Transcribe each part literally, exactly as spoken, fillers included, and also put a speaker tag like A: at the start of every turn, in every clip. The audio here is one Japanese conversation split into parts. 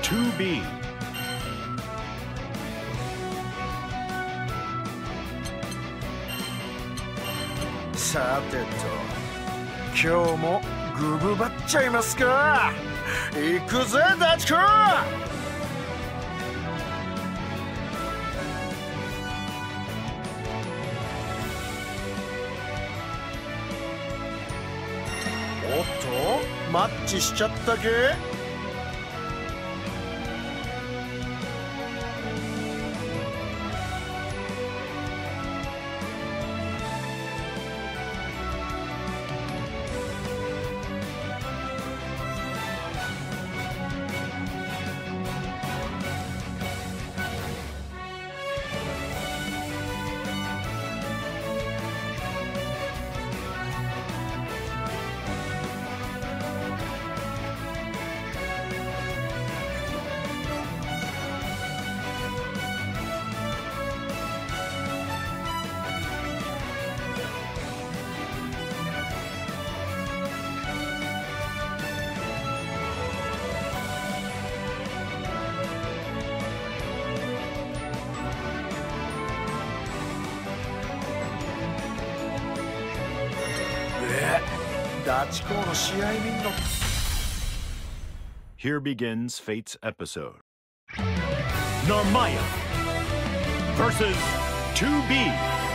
A: ツービー
B: さてと今日もグブバっちゃいますか。行くぜダチコ。おっとマッチしちゃったけ。ダチコの試合見んの。
A: Here begins Fate's episode. Narmaya versus ツービー.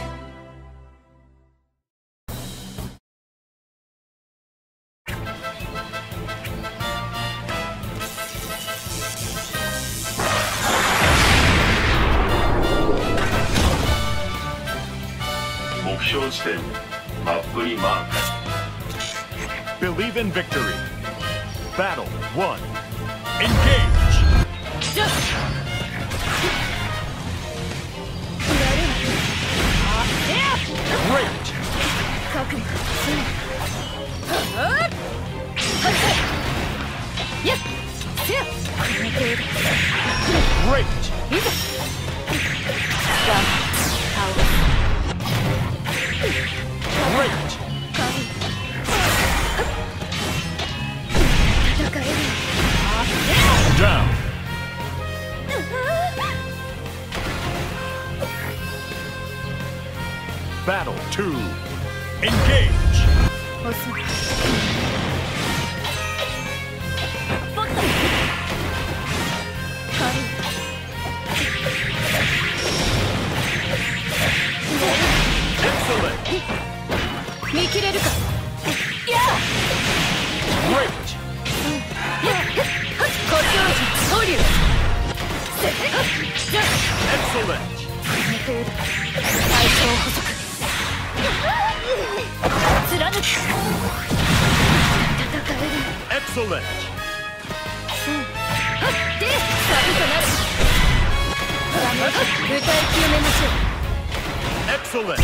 A: Believe in victory. Battle one. Engage. Great. Great. Great. Down. Battle two. Engage. Excellent. Great. Excellent. Excellent. Excellent.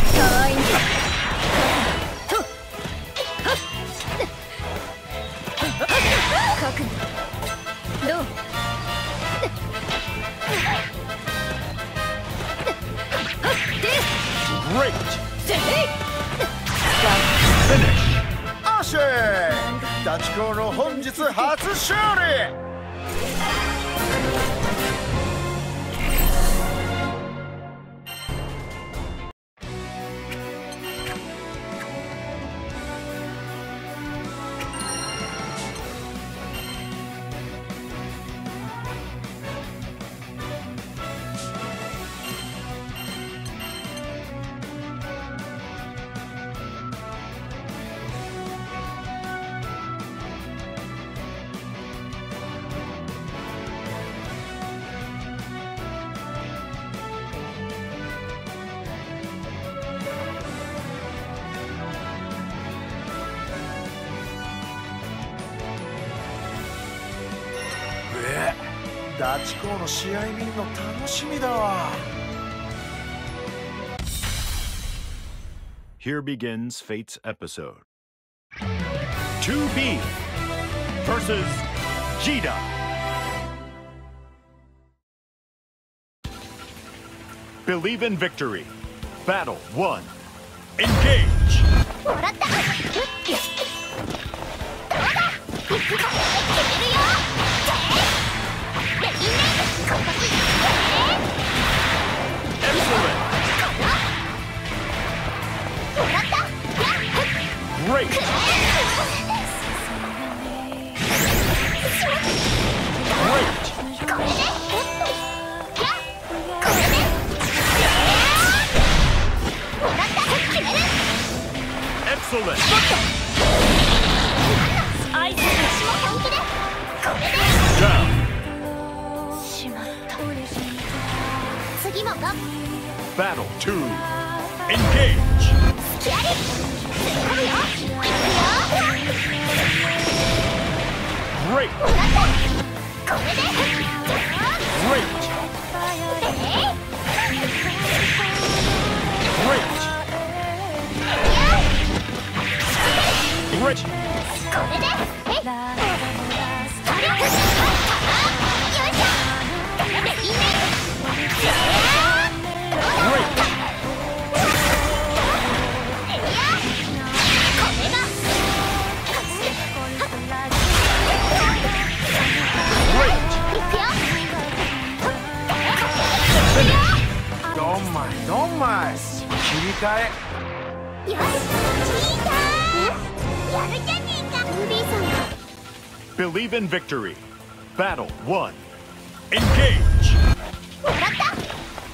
A: Great. Finish.
B: アシェダチコの本日初勝利。ダチコの試合見るの楽しみだわ。
A: Here begins Fate's episode. ツービー versus Jida. Believe in victory. Battle one. Engage. Great! Excellent! Down! Battle two. Engage! Great! Great! Great! Great!
B: ドンマイドンマイ切り替え。
C: よし、聞いたー。やるじゃねえか、ルビーさん。
A: Believe in victory. Battle one. Engage!
C: もらった。はっ、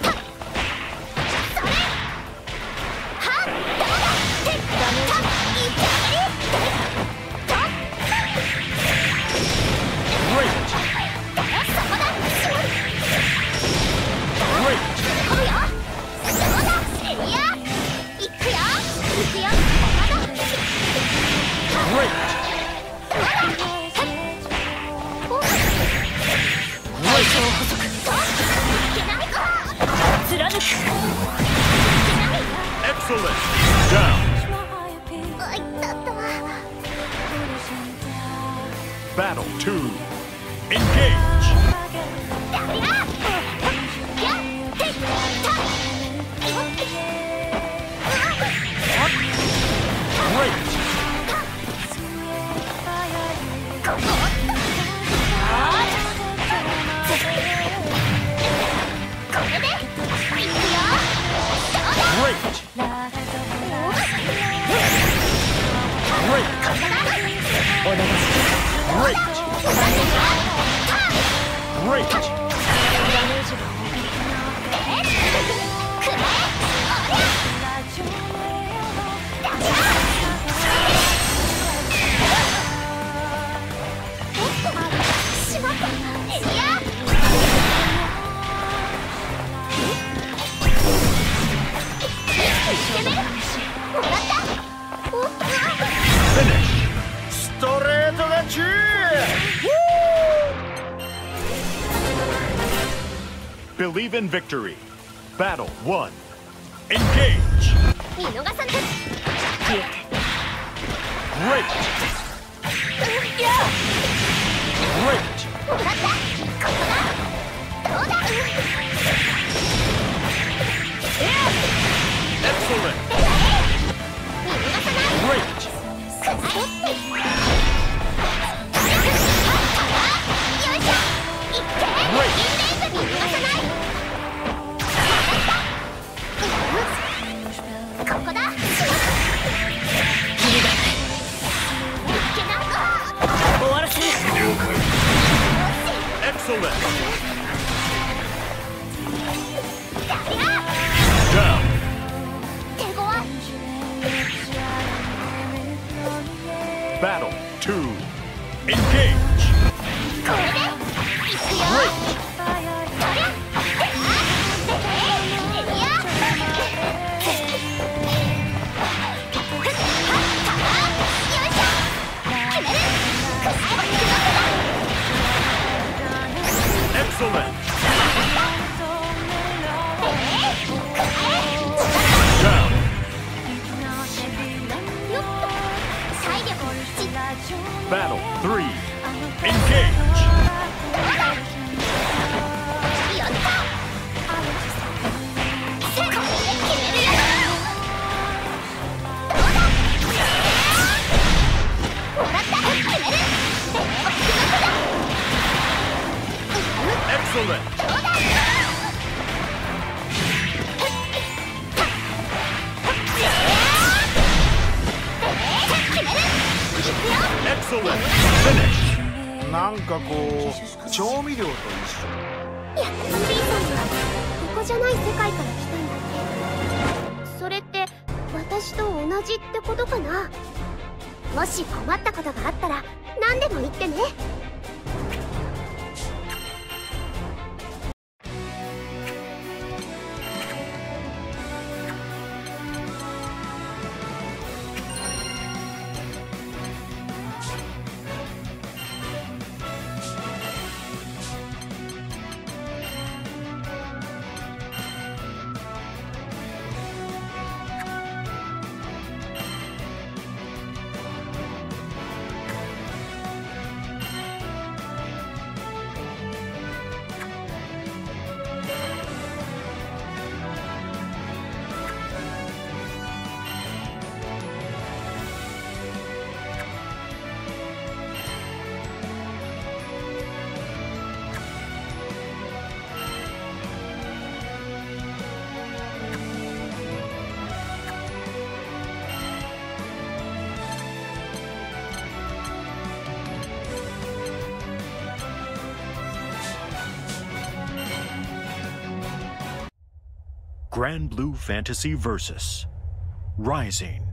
C: それ。はっ、どうだ。てっ、た、いっちゃえ。と。
A: Great!
C: そこだ。しまる。
A: Great!
C: 飛ぶよ。どうだ。エリア。行くよ。行くよ。まだ。
A: Great!
C: 貫く。
A: Excellent! Down!
C: あ、いったったわ。
A: Battle two. Engage!
C: ダメだ。やってった。
A: Great!
C: これでいくよ。どうだ。
A: Great! Great! Great! Finish!
B: ストレート勝ち。
A: Believe in victory. Battle one. Engage!
C: 見逃さない。
A: Great! Great!
C: もらった。ここだ。どうだ。
A: Excellent!
C: 見逃さない。
A: Great!
C: くらえ。よいしょ。いって。
A: Great!
C: 見逃さない。ここだ。終わらせる。
A: Excellent!
C: ダメだ。
A: Down!
C: 手強。
A: Battle two. Engage!
C: これでいくよ。
A: Great!
C: そりゃ。エリア。よいしょ。決める。
A: Excellent!
C: よっと。体力を一致。
A: Battle three. Engage!
C: やった。これで決めるよ。どうだ。もらった。決める。
A: Excellent!
C: どうだ。 決
A: Excellent finish.
B: なんかこう調味料と一緒。
C: やっぱ B さんはここじゃない世界から来たんだね。それって私と同じってことかな。もし困ったことがあったら何でも言ってね。
A: Grand Blue Fantasy Versus Rising.